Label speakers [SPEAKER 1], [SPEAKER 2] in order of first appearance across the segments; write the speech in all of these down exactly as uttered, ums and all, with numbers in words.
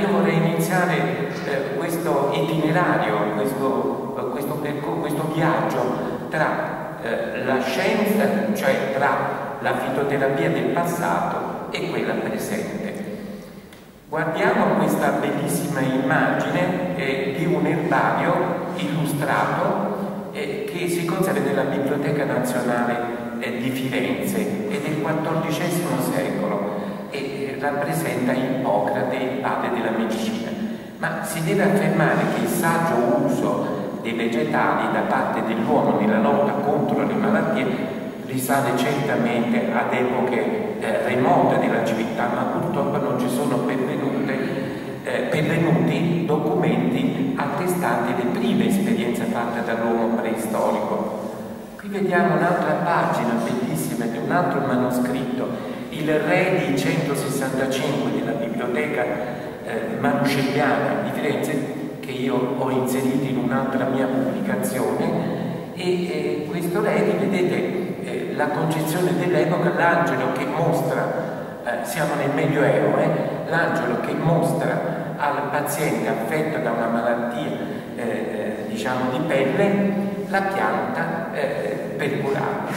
[SPEAKER 1] io vorrei iniziare eh, questo itinerario, questo, eh, questo, questo viaggio tra eh, la scienza, cioè tra la fitoterapia del passato e quella presente. Guardiamo questa bellissima immagine eh, di un erbario illustrato eh, che si conserva nella Biblioteca Nazionale eh, di Firenze, è del quattordicesimo secolo e eh, rappresenta Ippocrate, il padre della medicina. Ma si deve affermare che il saggio uso dei vegetali da parte dell'uomo nella lotta contro le malattie risale certamente ad epoche eh, remote della civiltà, ma purtroppo non ci sono pervenute, eh, pervenuti documenti attestanti le prime esperienze fatte dall'uomo preistorico. Qui vediamo un'altra pagina bellissima di un altro manoscritto, il Re di centosessantacinque della Biblioteca eh, Maruscelliana di Firenze, che io ho inserito in un'altra mia pubblicazione, e eh, questo Re, vedete, la concezione dell'epoca, l'angelo che mostra, eh, siamo nel Medioevo, eh, l'angelo che mostra al paziente affetto da una malattia eh, diciamo di pelle la pianta eh, per curarlo.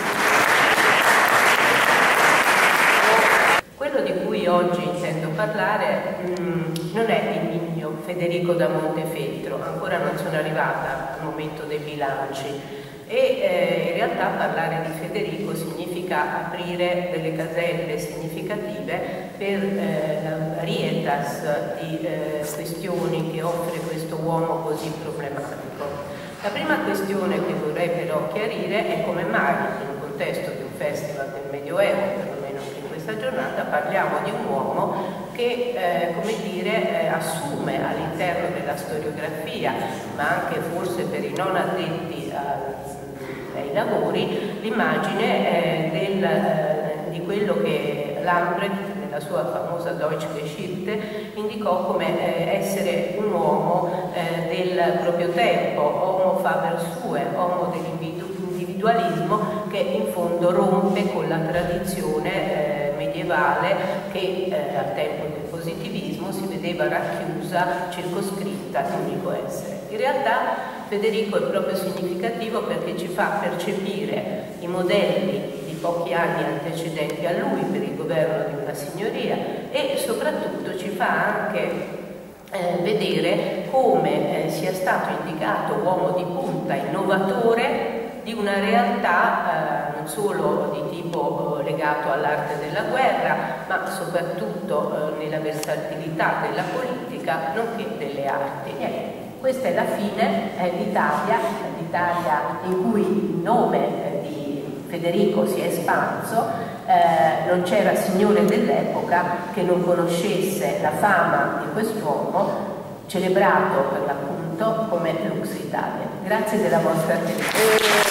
[SPEAKER 2] Quello di cui oggi intendo parlare mh, non è il mio Federico da Montefeltro, ancora non sono arrivata al momento dei bilanci. E eh, in realtà parlare di Federico significa aprire delle caselle significative per eh, la varietas di eh, questioni che offre questo uomo così problematico. La prima questione che vorrei però chiarire è come mai in un contesto di un festival del Medioevo, perlomeno anche in questa giornata, parliamo di un uomo che eh, come dire, eh, assume all'interno della storiografia, ma anche forse per i non addetti a ai lavori, l'immagine eh, eh, di quello che Lamprecht, nella sua famosa Deutsche Geschichte, indicò come eh, essere un uomo eh, del proprio tempo, homo faber sue, uomo dell'individualismo, che in fondo rompe con la tradizione eh, medievale che eh, al tempo del positivismo si vedeva racchiusa, circoscritta in un unico essere. In realtà Federico è proprio significativo perché ci fa percepire i modelli di pochi anni antecedenti a lui per il governo di una signoria e soprattutto ci fa anche eh, vedere come eh, sia stato indicato uomo di punta, innovatore di una realtà eh, non solo di tipo eh, legato all'arte della guerra, ma soprattutto eh, nella versatilità della politica, nonché delle arti. E questa è la fine eh, d'Italia, l'Italia in cui il nome eh, di Federico si è espanso, eh, non c'era signore dell'epoca che non conoscesse la fama di quest'uomo, celebrato per l'appunto come Lux Italia. Grazie della vostra attenzione.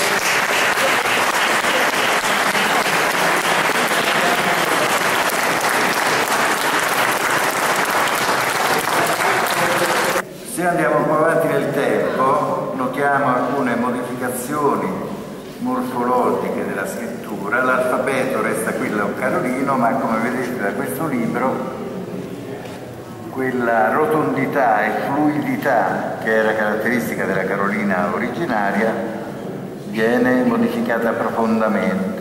[SPEAKER 3] Se andiamo un po' avanti nel tempo, notiamo alcune modificazioni morfologiche della scrittura. L'alfabeto resta quello carolino, ma come vedete da questo libro, quella rotondità e fluidità che era caratteristica della carolina originaria viene modificata profondamente.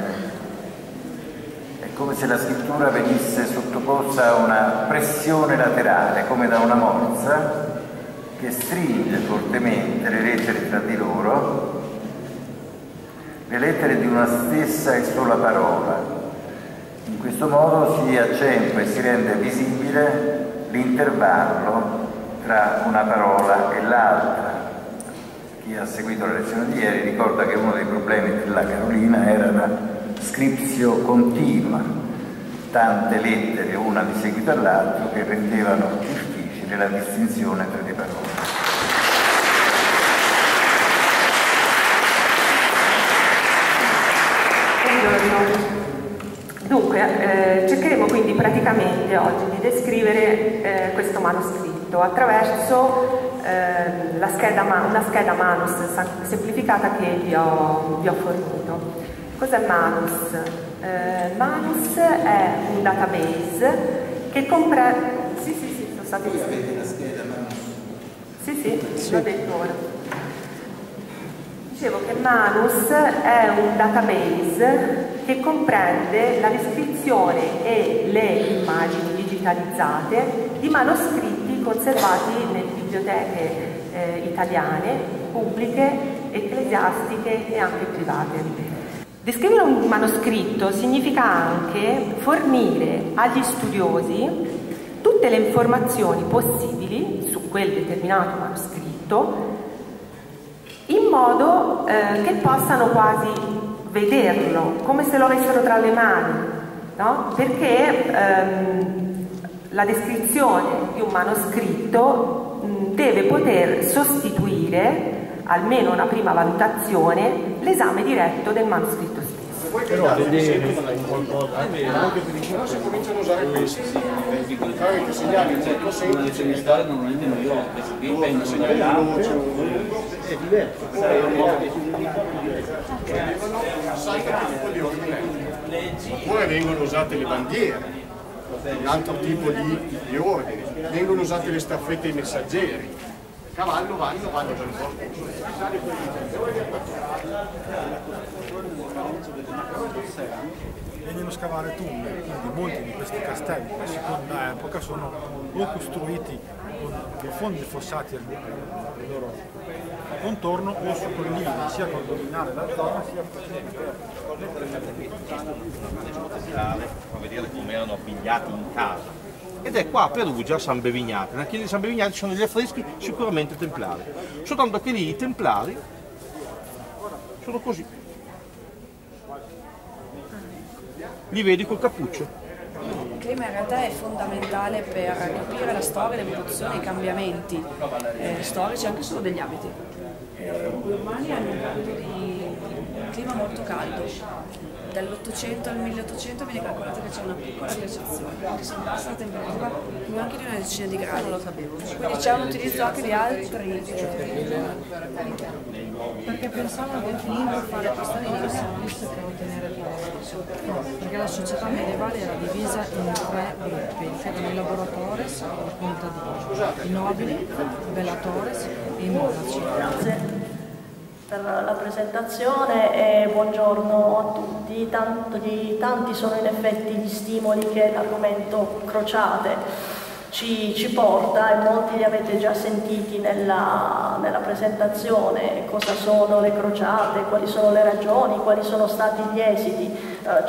[SPEAKER 3] È come se la scrittura venisse sottoposta a una pressione laterale, come da una morsa, che stringe fortemente le lettere tra di loro, le lettere di una stessa e sola parola. In questo modo si accentua e si rende visibile l'intervallo tra una parola e l'altra. Chi ha seguito la lezione di ieri ricorda che uno dei problemi della carolina era la scriptio continua, tante lettere una di seguito all'altro che rendevano difficile la distinzione tra le parole.
[SPEAKER 4] Dunque, eh, cercheremo quindi praticamente oggi di descrivere eh, questo manoscritto attraverso eh, la scheda, una scheda Manus semplificata che vi ho, vi ho fornito. Cos'è Manus? Eh, Manus è un database che comprende... Sì, sì, sì, sto state
[SPEAKER 5] Avete la scheda, ma...
[SPEAKER 4] Sì, sì, l'ho detto ora. Dicevo che Manus è un database che comprende la descrizione e le immagini digitalizzate di manoscritti conservati nelle biblioteche eh, italiane, pubbliche, ecclesiastiche e anche private. Descrivere un manoscritto significa anche fornire agli studiosi tutte le informazioni possibili su quel determinato manoscritto in modo eh, che possano quasi vederlo, come se lo avessero tra le mani, no? Perché ehm, la descrizione di un manoscritto mh, deve poter sostituire, almeno una prima valutazione, l'esame diretto del manoscritto stesso.
[SPEAKER 6] Però vedere qualcosa, però se cominciano a usare questi, fare che segnali molto semplici,
[SPEAKER 5] normalmente non io
[SPEAKER 6] un segnale veloce,
[SPEAKER 5] è diverso,
[SPEAKER 6] oppure vengono usate le bandiere, un altro tipo di, di ordine, vengono usate le staffette ai messaggeri, cavallo vanno, vanno per
[SPEAKER 7] vengono a scavare tunnel, quindi molti di questi castelli a seconda epoca sono o costruiti con profondi fossati al loro contorno o su colline, sia con dominare la zona sia
[SPEAKER 8] per vedere come erano abbigliati in casa. Ed è qua a Perugia, a San Bevignate. Nella chiesa di San Bevignate ci sono degli affreschi sicuramente templari, soltanto che lì i templari sono così. Li vedi col cappuccio.
[SPEAKER 9] Il clima in realtà è fondamentale per capire la storia, l'evoluzione e i cambiamenti eh, storici anche solo degli abiti. Eh, gli umani hanno un periodo di clima molto caldo. Dall'Ottocento al milleottocento viene calcolato che c'è una piccola glaciazione, quindi si passa la temperatura più anche di una decina di gradi. Quindi c'è un utilizzo anche di altri. Eh,
[SPEAKER 10] Perché pensavano che finendo fare questa linea si potesse ottenere il no, perché la società medievale era divisa in tre gruppi, c'erano i laboratores, i contadini, i nobili, i bellatores e i monaci.
[SPEAKER 11] Grazie per la presentazione e buongiorno a tutti. Tanti, tanti sono in effetti gli stimoli che l'argomento crociate Ci, ci porta, e molti li avete già sentiti nella, nella presentazione, cosa sono le crociate, quali sono le ragioni, quali sono stati gli esiti. Eh,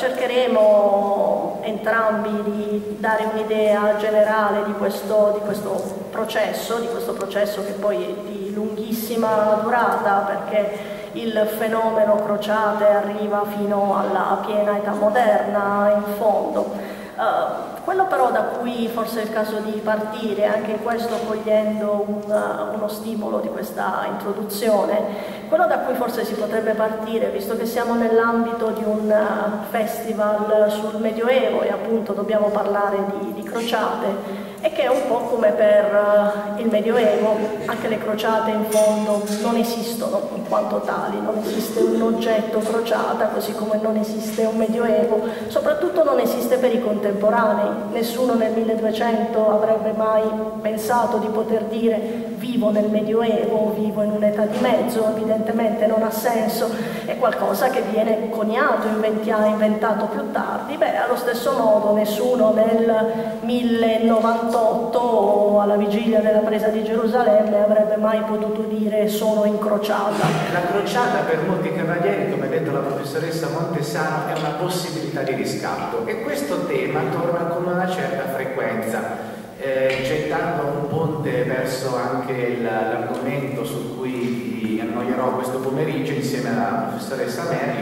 [SPEAKER 11] cercheremo entrambi di dare un'idea generale di questo, di questo processo, di questo processo che poi è di lunghissima durata, perché il fenomeno crociate arriva fino alla piena età moderna in fondo. Uh, quello però da cui forse è il caso di partire, anche in questo cogliendo un, uh, uno stimolo di questa introduzione, quello da cui forse si potrebbe partire, visto che siamo nell'ambito di un uh, festival sul Medioevo e appunto dobbiamo parlare di, di crociate, e che è un po' come per uh, il Medioevo, anche le crociate in fondo non esistono in quanto tali, non esiste un oggetto crociata, così come non esiste un Medioevo, soprattutto non esiste per i contemporanei. Nessuno nel milleduecento avrebbe mai pensato di poter dire vivo nel Medioevo, vivo in un'età di mezzo, evidentemente non ha senso, è qualcosa che viene coniato, inventato più tardi. Beh, allo stesso modo nessuno nel millenovantotto o alla vigilia della presa di Gerusalemme avrebbe mai potuto dire sono incrociata.
[SPEAKER 12] La crociata per molti cavalieri, come ha detto la professoressa Montesano, è una possibilità di riscatto, e questo tema torna con una certa frequenza. Eh, gettando un ponte verso anche l'argomento su cui vi annoierò questo pomeriggio insieme alla professoressa Merli,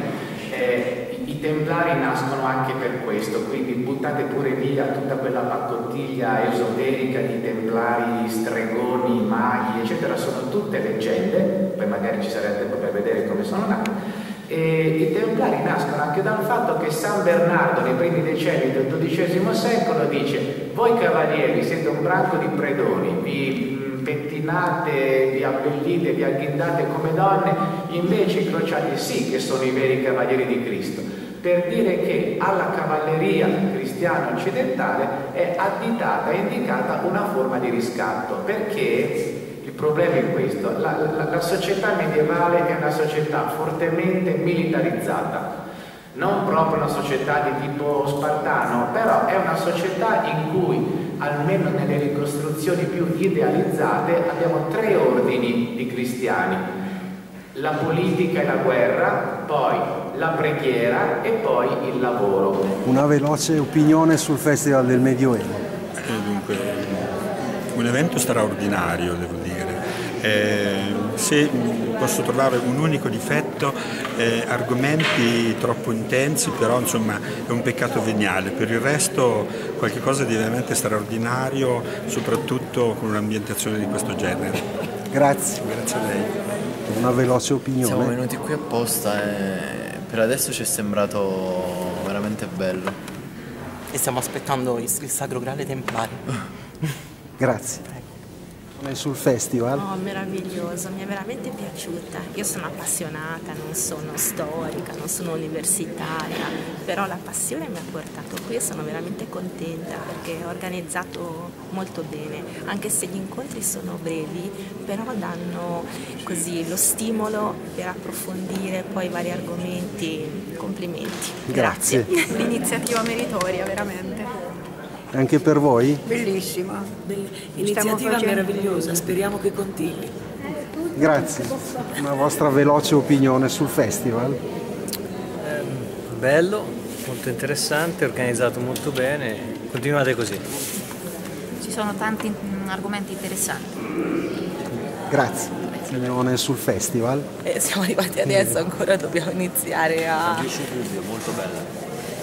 [SPEAKER 12] eh, i, i templari nascono anche per questo, quindi buttate pure via tutta quella paccottiglia esoterica di templari, stregoni, maghi, eccetera, sono tutte leggende, poi magari ci sarà tempo per vedere come sono nate. E i templari nascono anche dal fatto che San Bernardo nei primi decenni del dodicesimo secolo dice: voi cavalieri siete un branco di predoni, vi pettinate, vi abbellite, vi agghindate come donne, invece i crociati sì che sono i veri cavalieri di Cristo, per dire che alla cavalleria cristiana cristiano occidentale è additata, è indicata una forma di riscatto, perché il problema è questo: la, la, la società medievale è una società fortemente militarizzata, non proprio una società di tipo spartano, però è una società in cui, almeno nelle ricostruzioni più idealizzate, abbiamo tre ordini di cristiani: la politica e la guerra, poi la preghiera e poi il lavoro.
[SPEAKER 13] Una veloce opinione sul Festival del Medioevo.
[SPEAKER 14] Eh, dunque, un evento straordinario, devo dire. Eh, se posso trovare un unico difetto, eh, argomenti troppo intensi, però insomma è un peccato veniale. Per il resto qualcosa di veramente straordinario, soprattutto con un'ambientazione di questo genere.
[SPEAKER 13] Grazie.
[SPEAKER 14] Grazie a lei.
[SPEAKER 13] Una veloce opinione.
[SPEAKER 15] Siamo venuti qui apposta e per adesso ci è sembrato veramente bello.
[SPEAKER 16] E stiamo aspettando il, il Sacro Graale Templario.
[SPEAKER 13] Grazie. Sul festival?
[SPEAKER 17] Oh, meraviglioso, mi è veramente piaciuta. Io sono appassionata, non sono storica, non sono universitaria, però la passione mi ha portato qui e sono veramente contenta perché è organizzato molto bene, anche se gli incontri sono brevi, però danno così lo stimolo per approfondire poi vari argomenti. Complimenti.
[SPEAKER 13] Grazie.
[SPEAKER 17] Grazie.
[SPEAKER 18] L'iniziativa meritoria, veramente.
[SPEAKER 13] Anche per voi?
[SPEAKER 19] Bellissima, Bell- iniziativa meravigliosa, speriamo che continui.
[SPEAKER 13] Grazie. Una vostra veloce opinione sul festival?
[SPEAKER 20] Eh, bello, molto interessante, organizzato molto bene, continuate così.
[SPEAKER 21] Ci sono tanti mm, argomenti interessanti.
[SPEAKER 13] Grazie. Opinione sul festival?
[SPEAKER 16] Eh, siamo arrivati adesso, ancora dobbiamo iniziare a...
[SPEAKER 15] Anche su Gubbio, molto bella.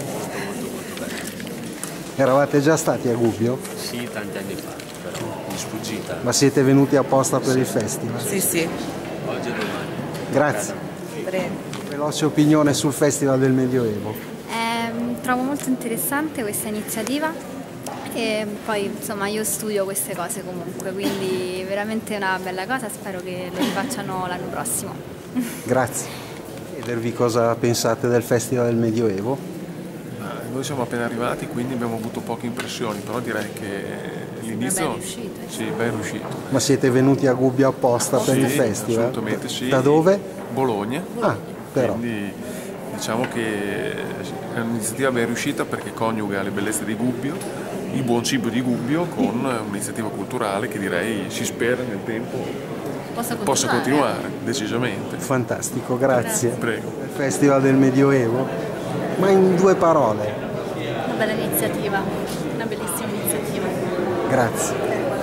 [SPEAKER 13] Eravate già stati a Gubbio?
[SPEAKER 15] Sì, tanti anni fa, però di sfuggita.
[SPEAKER 13] Ma siete venuti apposta per il festival?
[SPEAKER 16] Sì, sì.
[SPEAKER 15] Oggi e domani.
[SPEAKER 13] Grazie.
[SPEAKER 16] Prego.
[SPEAKER 13] Veloce opinione sul Festival del Medioevo.
[SPEAKER 22] Eh, trovo molto interessante questa iniziativa e poi insomma io studio queste cose comunque, quindi veramente una bella cosa, spero che lo rifacciano l'anno prossimo.
[SPEAKER 13] Grazie. Chiedervi cosa pensate del Festival del Medioevo?
[SPEAKER 23] Noi siamo appena arrivati, quindi abbiamo avuto poche impressioni, però direi che l'inizio
[SPEAKER 21] ben riuscito,
[SPEAKER 23] sì, ben riuscito.
[SPEAKER 13] Ma siete venuti a Gubbio apposta per
[SPEAKER 23] sì,
[SPEAKER 13] il festival?
[SPEAKER 23] Assolutamente sì.
[SPEAKER 13] Da dove?
[SPEAKER 23] Bologna.
[SPEAKER 13] Ah, però.
[SPEAKER 23] Quindi diciamo che è un'iniziativa ben riuscita perché coniuga le bellezze di Gubbio, il buon cibo di Gubbio con un'iniziativa culturale che direi si spera nel tempo
[SPEAKER 21] possa continuare,
[SPEAKER 23] possa continuare decisamente.
[SPEAKER 13] Fantastico, grazie.
[SPEAKER 23] Prego.
[SPEAKER 13] Il Festival del Medioevo, ma in due parole.
[SPEAKER 21] Una bella iniziativa, una bellissima iniziativa.
[SPEAKER 13] Grazie.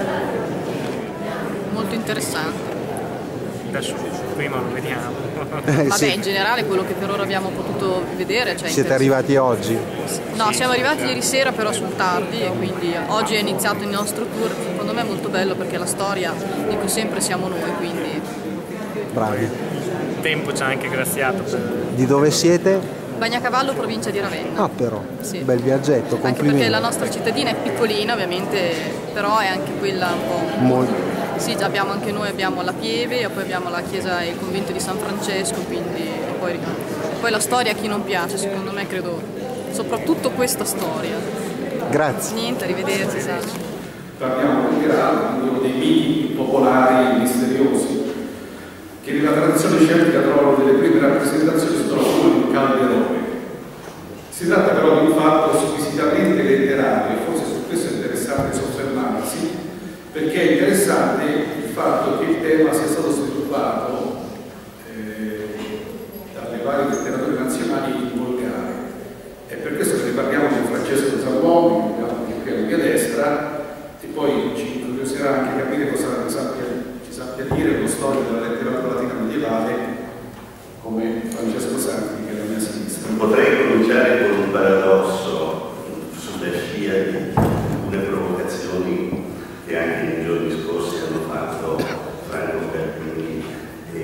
[SPEAKER 18] Molto interessante.
[SPEAKER 20] Adesso prima lo vediamo.
[SPEAKER 13] Eh,
[SPEAKER 18] Vabbè,
[SPEAKER 13] sì.
[SPEAKER 18] in generale quello che per ora abbiamo potuto vedere, cioè
[SPEAKER 13] Siete arrivati oggi?
[SPEAKER 18] No, siamo arrivati ieri sera però sul tardi e quindi oggi è iniziato il nostro tour. Secondo me è molto bello perché la storia, dico sempre, siamo noi, quindi
[SPEAKER 13] Bravi.
[SPEAKER 20] Il tempo ci ha anche graziato. Per...
[SPEAKER 13] Di dove siete?
[SPEAKER 18] Bagnacavallo, provincia di Ravenna.
[SPEAKER 13] Ah, però,
[SPEAKER 18] Sì.
[SPEAKER 13] bel viaggetto,
[SPEAKER 18] Anche
[SPEAKER 13] complimenti.
[SPEAKER 18] perché la nostra cittadina è piccolina ovviamente, però è anche quella un po'...
[SPEAKER 13] Molto.
[SPEAKER 18] Sì, già abbiamo anche noi, abbiamo la Pieve e poi abbiamo la chiesa e il convento di San Francesco, quindi e poi, poi la storia a chi non piace, secondo me credo, soprattutto questa storia.
[SPEAKER 13] Grazie.
[SPEAKER 18] Niente, arrivederci, Sasha.
[SPEAKER 24] Parliamo del Graal, uno dei miti popolari misteriosi, che nella tradizione celtica trovano delle prime rappresentazioni sotto la forma di un calderone. Si tratta però di un fatto squisitamente letterario e forse su questo è interessante soffermarsi, perché è interessante il fatto che il tema sia stato sviluppato eh, dalle varie letterature nazionali in volgare. È per questo che ne parliamo con Francesco Zamboni, che abbiamo qui alla mia destra, e poi ci incuriosirà anche capire cosa sappia, ci sappia dire lo storico della letteratura latina medievale come Francesco Santi, che è alla mia sinistra.
[SPEAKER 25] Potrei cominciare con un paradosso sulla scia di alcune provocazioni che anche nei giorni scorsi hanno fatto Franco Carpini e,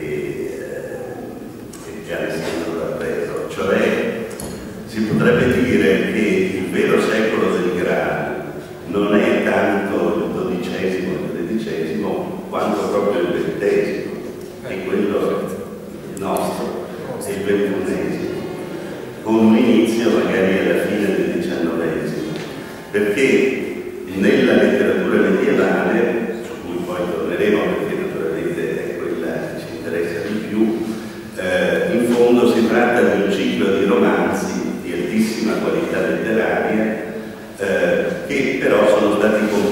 [SPEAKER 25] e Gianni Stefano D'Albero. Cioè, si potrebbe dire che il vero secolo del Graal non è tanto il dodicesimo e il tredicesimo quanto proprio il ventesimo, è quello nostro, è il ventunesimo, con un inizio magari alla fine del diciannovesimo.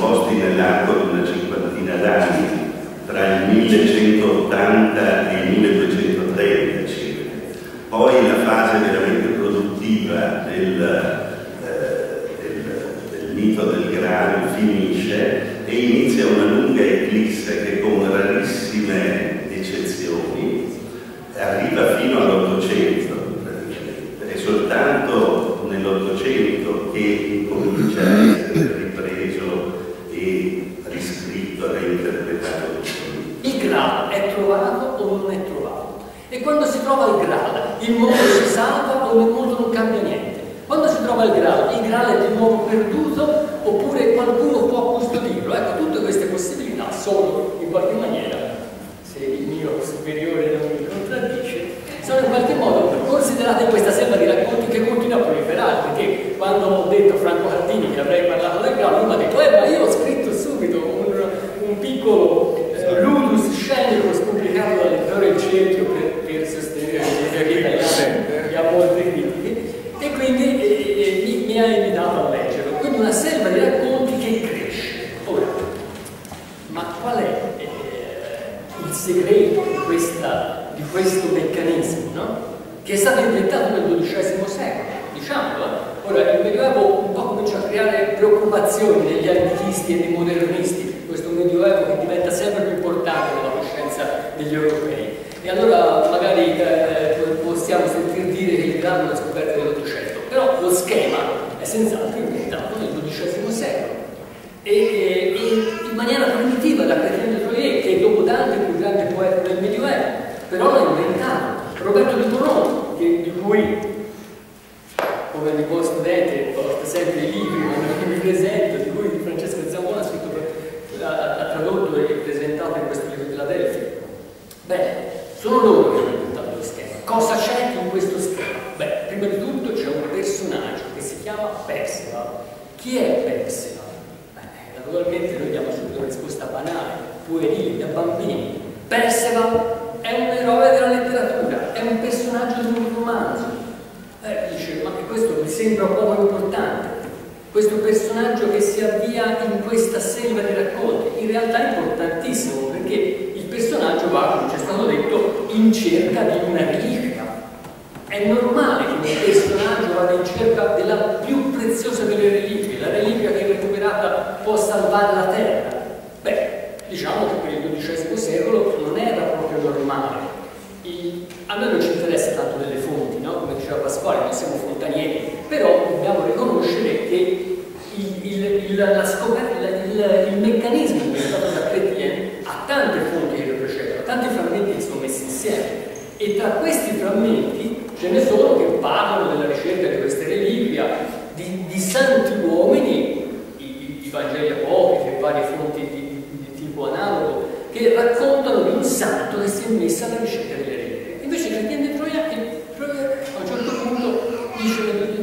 [SPEAKER 25] disposti nell'arco di una cinquantina d'anni, tra il millecentottanta e il milleduecentotrenta circa. Poi la fase veramente produttiva del, eh, del, del mito del Graal finisce e inizia una lunga eclisse che, con rarissime eccezioni, arriva fino all'Ottocento praticamente. È soltanto nell'Ottocento che comincia a essere ripreso e riscritto, reinterpretato.
[SPEAKER 1] Il Graal è trovato o non è trovato? E quando si trova il Graal, il mondo si salva o il mondo non cambia niente? Quando si trova il Graal, il Graal è di nuovo perduto oppure qualcuno può custodirlo? Ecco, tutte queste possibilità sono in qualche maniera, se il mio superiore non mi contraddice, sono in qualche modo considerate in questa selva di racconti che continua a proliferare, perché quando ho detto a Franco Cardini che avrei parlato del Graal, lui mi ha detto eh ma io ho scritto subito un, un piccolo eh, ludus scenico spubblicato dall'editore Il Cerchio per, per sostenere la vita italiana che ha molte critiche, e quindi eh, eh, mi, mi ha invitato a leggerlo. Quindi una selva di racconti che cresce. Ora, ma qual è eh, il segreto di, questa, di questo meccanismo, no? Che è stato inventato nel dodicesimo secolo, diciamolo. Ora, il Medioevo un po' comincia a creare preoccupazioni negli antichisti e nei modernisti, questo Medioevo che diventa sempre più importante nella coscienza degli europei. E allora magari eh, possiamo sentir dire che il Graal è una scoperta dell'Ottocento, però lo schema è senz'altro inventato nel dodicesimo secolo. E, e, e in maniera primitiva da Chrétien de Troyes, che dopo Dante è il più grande poeta del Medioevo, però l'ha inventato. Roberto di Boron, che, di cui come il buon studente porta sempre i libri, quando mi presento, di cui Francesco Zambona ha, scritto, ha, ha tradotto e presentato in questo libro della Delfi. Beh, sono loro che hanno inventato lo schema. Cosa c'è in questo schema? Beh, prima di tutto c'è un personaggio che si chiama Perceval. Chi è Perceval? Beh, naturalmente noi diamo subito una risposta banale, puerile, da bambini. Perceval è un eroe della letteratura, è un personaggio di un romanzo. Eh, dice, ma questo mi sembra poco importante. Questo personaggio che si avvia in questa selva di racconti, in realtà è importantissimo, perché il personaggio va, come ci è stato detto, in cerca di una reliquia. È normale che un personaggio vada in cerca della più preziosa delle reliquie, la reliquia che recuperata può salvare la terra. Beh, diciamo che per il dodicesimo secolo non era proprio normale. Il, a noi non ci interessa tanto delle fonti, no? Come diceva Pasquale, noi siamo fontanieri, però dobbiamo riconoscere che il, il, il, la scoperta, il, il meccanismo inventato da Chrétien ha tante fonti che lo precedono, tanti frammenti che sono messi insieme, e tra questi frammenti ce ne sono che parlano della ricerca di queste reliquie, di, di santi uomini, i, i, i Vangeli apocrifi e varie fonti di, di tipo analogo, che raccontano di un santo che si è messo alla ricerca delle reliquie. Invece Chrétien de Troyes a un certo punto dice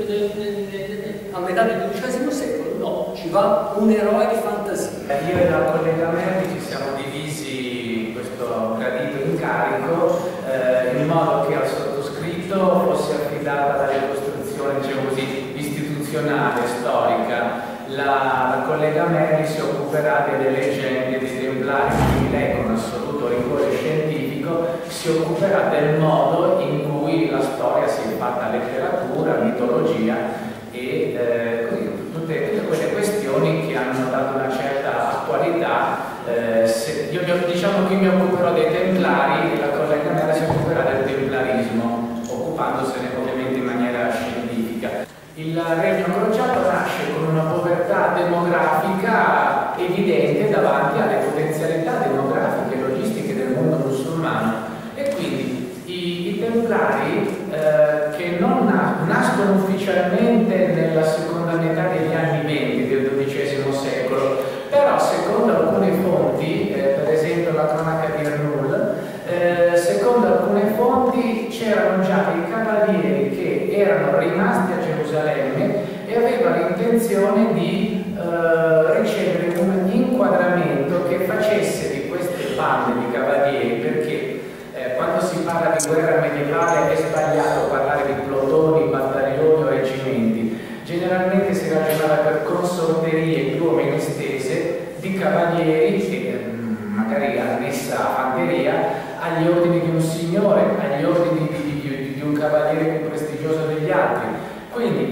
[SPEAKER 1] a metà del dodicesimo secolo no, ci va un eroe di fantasia.
[SPEAKER 12] Io e la collega Merli ci siamo divisi questo gradito incarico eh, in modo che al sottoscritto fosse affidata la ricostruzione, diciamo così, istituzionale, storica. La, la collega Merli si occuperà delle leggende dei Templari, quindi lei con assoluto rigore scientifico si occuperà del modo in cui la storia si è fatta letteratura, mitologia e eh, così, tutte, tutte quelle questioni che hanno dato una certa attualità. Eh, se, io diciamo che mi occuperò dei Templari e la collega Merli si occuperà del templarismo, occupandosene ovviamente in maniera scientifica. Il Regno Crociato nasce con una povertà demografica evidente davanti alle potenzialità demografiche e logistiche del mondo musulmano, e quindi i, i Templari eh, che non na nascono ufficialmente nella seconda metà degli anni venti del dodicesimo secolo, però secondo alcune fonti, eh, per esempio la cronaca di Ernul, eh, secondo alcune fonti c'erano già dei cavalieri che erano rimasti a Gerusalemme e avevano intenzione di eh, ricevere un inquadramento che facesse di queste bande di cavalieri, perché eh, quando si parla di guerra medievale è sbagliato parlare di plotoni, battaglioni o reggimenti. Generalmente si ragionava per consorterie più o meno estese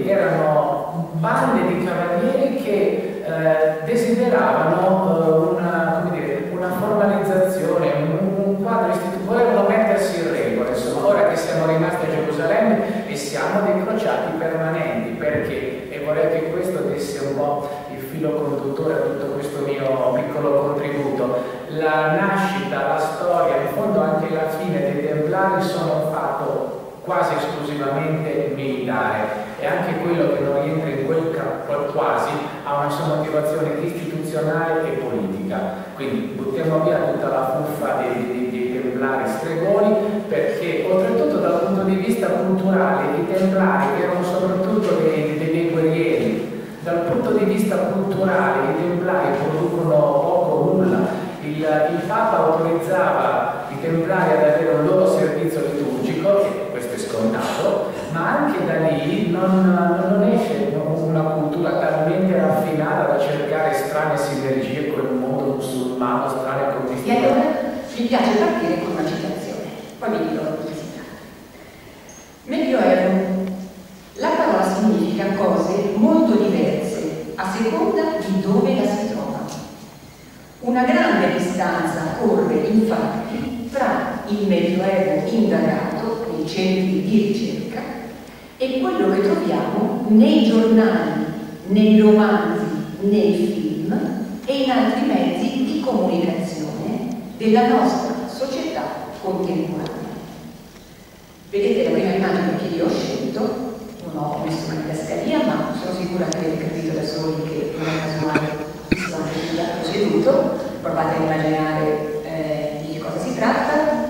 [SPEAKER 12] erano bande di cavalieri che eh, desideravano eh, una, come dire, una formalizzazione, un, un quadro istituzionale, volevano mettersi in regola, insomma, ora che siamo rimasti a Gerusalemme e siamo dei crociati permanenti, perché, e vorrei che questo desse un po' il filo conduttore a tutto questo mio piccolo contributo, la nascita, la storia, in fondo anche la fine dei Templari sono un fatto quasi esclusivamente militare, e anche quello che non rientra in quel quasi ha una sua motivazione istituzionale e politica. Quindi buttiamo via tutta la fuffa dei, dei, dei Templari stregoni, perché oltretutto dal punto di vista culturale i Templari erano soprattutto dei, dei, dei guerrieri, dal punto di vista culturale i Templari producono poco o nulla. Il, il Papa autorizzava i Templari ad avere un loro servizio liturgico, e questo è scontato, ma anche da lì non, non esce una cultura talmente raffinata da cercare strane sinergie con il mondo musulmano, strane commistioni.
[SPEAKER 2] E allora mi piace partire con una citazione, poi vi dico la pubblicità. Medioevo. La parola significa cose molto diverse a seconda di dove la si trova. Una grande distanza corre infatti tra il Medioevo indagato nei centri di ricerca e quello che troviamo nei giornali, nei romanzi, nei film e in altri mezzi di comunicazione della nostra società contemporanea. Vedete la prima immagine che io ho scelto, non ho messo una didascalia, ma sono sicura che avete capito da soli che non è casuale visto anche il gatto seduto. Provate a immaginare eh, di che cosa si tratta.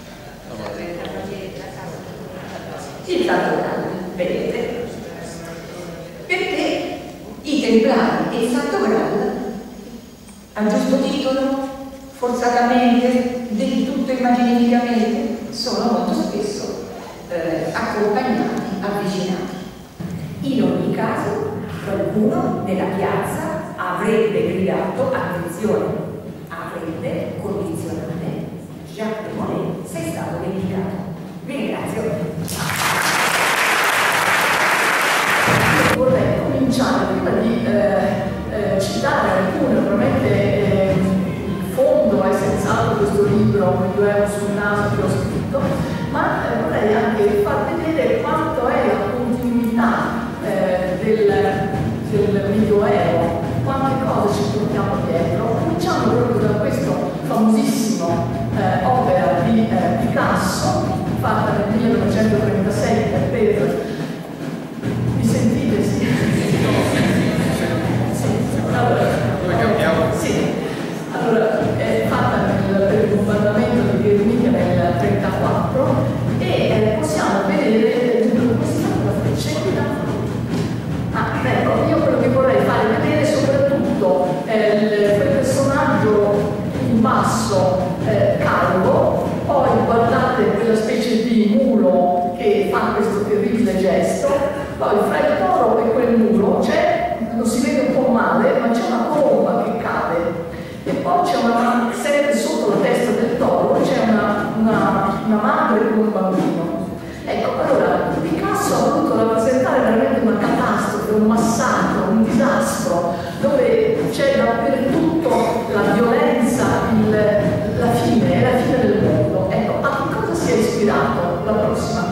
[SPEAKER 2] Il Santo Graal, vedete? Perché i Templari e il Santo Graal, a giusto titolo, forzatamente, del tutto immaginativamente, sono molto spesso eh, accompagnati, avvicinati. In ogni caso, qualcuno nella piazza avrebbe gridato attenzione, avrebbe condizionale, Jacques de Molay, sei stato vendicato. Vi ringrazio.
[SPEAKER 3] Vorrei cominciare prima di eh, eh, citare alcune, ovviamente eh, il fondo è senz'altro questo libro Medioevo sul naso che ho scritto, ma eh, vorrei anche far vedere quanto è la continuità eh, del, del Medioevo, quante cose ci portiamo dietro. Cominciamo proprio da questo famosissimo eh, opera di eh, Picasso, fatta nel millenovecentotrentasei per Pedro. Mi sentite? Sì. Sì. Allora, sì. Allora, è fatta nel, per il bombardamento di Guernica nel trentaquattro e eh, possiamo vedere come si fa la freccetta. Ah, ecco, io quello che vorrei fare vedere soprattutto è il, quel personaggio in basso eh, calvo, poi guardate quella specie di mulo che fa questo terribile gesto, poi fra il toro e quel mulo c'è, lo si vede un po' male, ma c'è una colomba che cade e poi c'è una, sempre sotto la testa del toro c'è una, una, una madre con un bambino. Ecco, allora Picasso ha voluto rappresentare veramente una catastrofe, un massacro, un disastro, dove c'è dappertutto la violenza, il, la fine, è la fine del mondo. Ecco, a che cosa si è ispirato la prossima?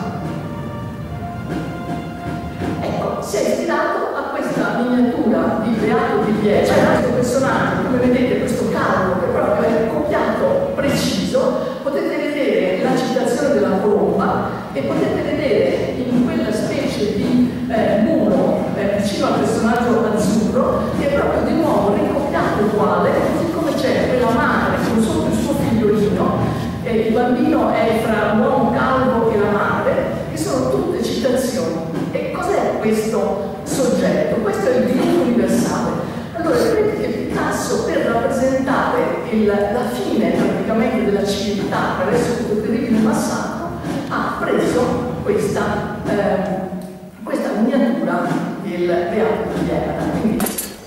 [SPEAKER 3] Ecco, si è ispirato a questa miniatura di Beato di Vier. C'è un altro personaggio, come vedete, questo calvo che proprio è copiato preciso. Potete vedere la citazione della colomba e potete vedere in quella specie di eh, muro eh, vicino al personaggio azzurro che è proprio di nuovo ricopiato uguale, così come c'è quella madre con sotto il suo figliolino, eh, il bambino è fra l'uomo calvo e la madre, che sono tutte citazioni. E cos'è questo soggetto? Questo è il diritto universale. Allora, vedete che Picasso, per rappresentare il, la fine praticamente della civiltà attraverso questo terribile massacro, ha preso questa, eh, questa miniatura del Beato di Vier. Quindi,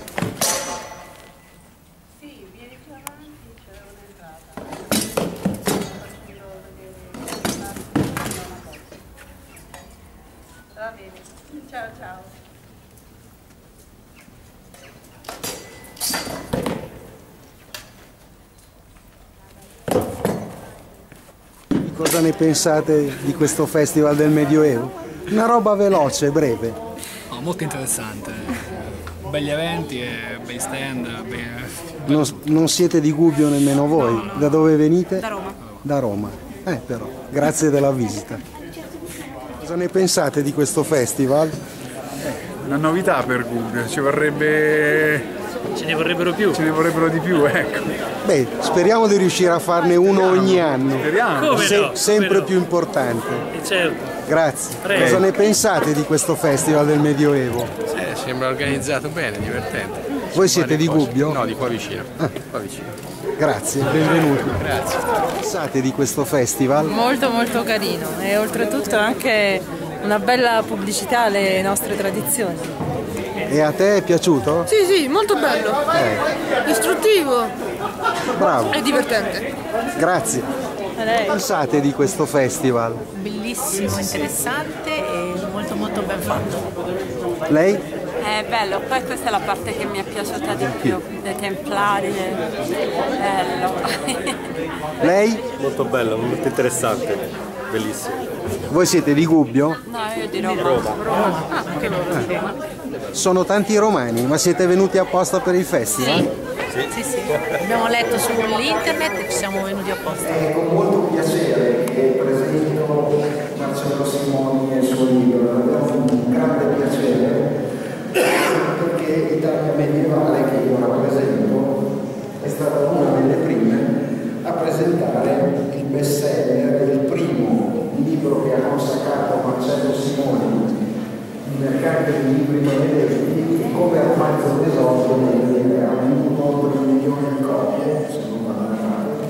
[SPEAKER 4] sì, vieni più avanti, c'è un'entrata. Va bene, ciao ciao.
[SPEAKER 13] Cosa ne pensate di questo festival del Medioevo? Una roba veloce, breve.
[SPEAKER 5] No, molto interessante. Belli eventi, e bei stand. Bei...
[SPEAKER 13] Non, non siete di Gubbio nemmeno voi?
[SPEAKER 5] No, no.
[SPEAKER 13] Da dove venite?
[SPEAKER 17] Da Roma.
[SPEAKER 13] Da Roma. Eh però, grazie della visita. Cosa ne pensate di questo festival?
[SPEAKER 6] Una novità per Gubbio, ci vorrebbe...
[SPEAKER 20] Ce ne vorrebbero più.
[SPEAKER 6] Ce ne vorrebbero di più, ecco.
[SPEAKER 13] Beh, speriamo di riuscire a farne uno ogni anno.
[SPEAKER 6] Speriamo.
[SPEAKER 20] Come
[SPEAKER 13] Se-
[SPEAKER 20] no?
[SPEAKER 13] sempre
[SPEAKER 20] Come no?
[SPEAKER 13] più importante.
[SPEAKER 20] Eh, certo.
[SPEAKER 13] Grazie.
[SPEAKER 20] Prego.
[SPEAKER 13] Cosa ne pensate di questo festival del Medioevo?
[SPEAKER 6] Eh, sembra organizzato bene, divertente.
[SPEAKER 13] Voi siete di Gubbio?
[SPEAKER 6] No, di qua vicino.
[SPEAKER 13] Ah.
[SPEAKER 6] Qua vicino.
[SPEAKER 13] Grazie, benvenuti.
[SPEAKER 6] Grazie.
[SPEAKER 13] Cosa pensate di questo festival?
[SPEAKER 7] Molto molto carino e oltretutto anche una bella pubblicità alle nostre tradizioni.
[SPEAKER 13] E a te è piaciuto?
[SPEAKER 8] Sì, sì, molto bello.
[SPEAKER 13] Eh.
[SPEAKER 8] Istruttivo.
[SPEAKER 13] Bravo.
[SPEAKER 8] E divertente.
[SPEAKER 13] Grazie. Cosa pensate di questo festival?
[SPEAKER 9] Bellissimo, interessante e molto molto ben fatto.
[SPEAKER 13] Lei?
[SPEAKER 9] È bello, poi questa è la parte che mi è piaciuta di più, dei templari, bello.
[SPEAKER 13] Lei?
[SPEAKER 26] Molto bello, molto interessante, bellissimo.
[SPEAKER 13] Voi siete di Gubbio?
[SPEAKER 9] No, io di Roma.
[SPEAKER 26] Roma.
[SPEAKER 9] Ah, anche loro di Roma.
[SPEAKER 13] Sono tanti romani, ma siete venuti apposta per il festival?
[SPEAKER 9] Sì, sì, sì. Abbiamo letto sull'internet e ci siamo venuti apposta.
[SPEAKER 27] È con molto piacere che presento Marcello Simoni e il suo libro, è un grande piacere perché Italia Medievale, che io rappresento, è stata una delle prime a presentare il best seller, il primo libro che ha consacrato Marcello Simoni, il mercato dei libri benedetti, come romanzo d'esordio nel ha venduto oltre un milione di copie, se non vado errato.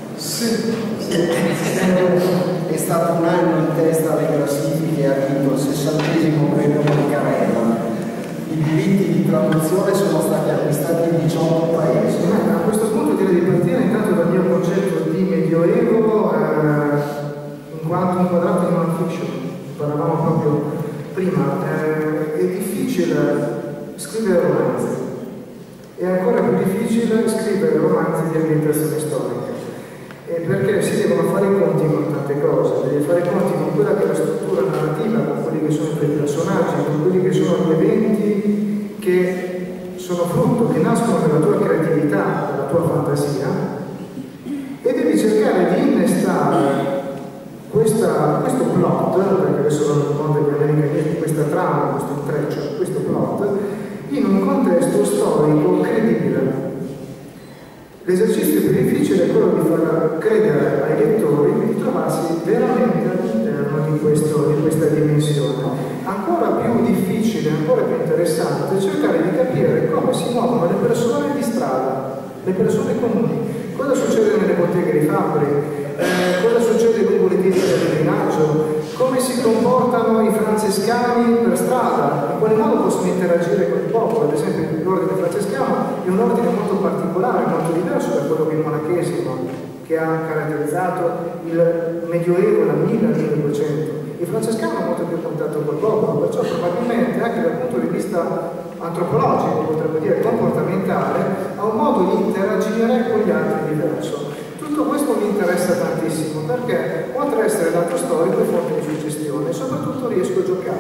[SPEAKER 27] È stato un anno in testa alle classifiche e ha vinto il sessantesimo premio Moncarella. I diritti di traduzione sono stati acquistati in diciotto paesi.
[SPEAKER 28] A questo punto direi di partire intanto dal mio concetto di medioevo eh, in quanto inquadrato in una fiction. Parlavamo proprio prima, eh, è difficile scrivere romanzi, è ancora più difficile scrivere romanzi di ambientazione storica, eh, perché si devono fare i conti con tante cose, devi fare i conti con quella che è la struttura narrativa, con quelli che sono i tuoi personaggi, con quelli che sono gli eventi che sono frutto, che nascono dalla tua creatività, dalla tua fantasia, e devi cercare di innestare Questa, questo plot, perché adesso non rispondo agli americani, questa trama, questo intreccio, questo plot, in un contesto storico credibile. L'esercizio più difficile è quello di far credere ai lettori di trovarsi veramente all'interno di, questo, di questa dimensione. Ancora più difficile, ancora più interessante, è cercare di capire come si muovono le persone di strada, le persone comuni. Cosa succede nelle botteghe di Fabbri? Eh, cosa succede lungo le vie di pellegrinaggio? Come si comportano i francescani per strada? In quale modo possono interagire con il popolo? Ad esempio l'ordine francescano è un ordine molto particolare, molto diverso da quello che il monachesimo, che ha caratterizzato il Medioevo dal mille al milleduecento. Il francescano ha molto più contatto col popolo, perciò probabilmente anche dal punto di vista antropologico, potremmo dire comportamentale, ha un modo di interagire con gli altri diverso. Tutto questo mi interessa tantissimo perché oltre ad essere dato storico e fonte di suggestione, soprattutto riesco a giocare.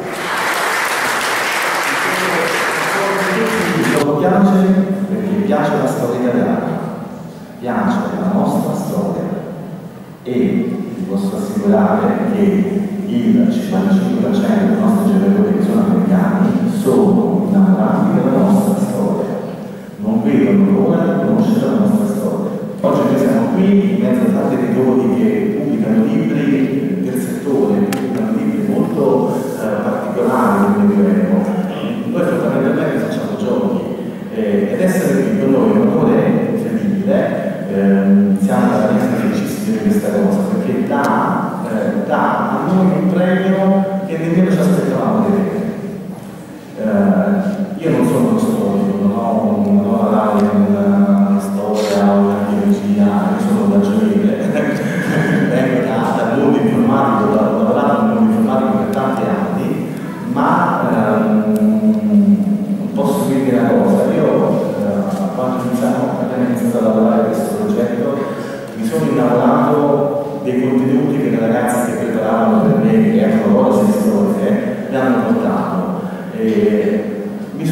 [SPEAKER 27] Mi piace perché mi piace la storia italiana, piace la nostra storia e vi posso assicurare che il cinquantacinque per cento dei nostri genitori che sono americani sono innamorati della nostra storia, non vedono l'ora di conoscere la nostra storia. Oggi noi siamo qui in mezzo a tanti editori che pubblicano libri del settore, pubblicano libri molto eh, particolari del Medioevo. Noi fondamentalmente facciamo giochi eh, ed essere qui con noi è un onore incredibile, eh, siamo veramente felicissimi di questa cosa perché dà, eh, dà a noi un premio che nemmeno ci aspettavamo di vedere. Eh, io non sono uno storico, non ho, non ho la laurea in storia o in archeologia, io sono da giovane, vengo da, da mondo informatico, ho lavorato nel mondo informatico per tanti anni, ma ehm, posso dirvi una cosa, io eh, quando iniziamo, appena iniziato a lavorare a questo progetto mi sono innamorato dei contenuti che nella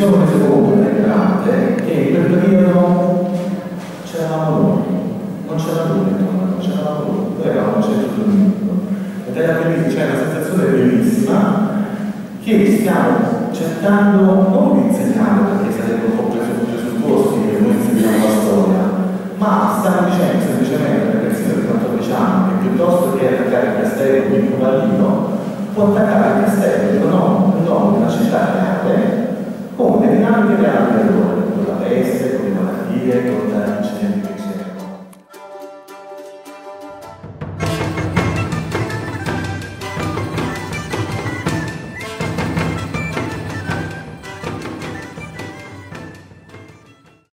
[SPEAKER 27] sono reso conto del grande che in quel periodo c'eravamo noi, non c'era nulla intorno, non c'eravamo noi, noi eravamo al centro del mondo. Ed era bellissima, c'è una sensazione bellissima che stiamo cercando non di insegnare, perché sarebbe un po' preso sul posto che noi insegniamo la storia, ma stiamo dicendo semplicemente al ragazzino di quattordici anni che piuttosto che attaccare il castello di un pallino può attaccare il castello di una città reale con le dinamiche reali dell'ora, con la peste, con le malattie, con gli incidenti.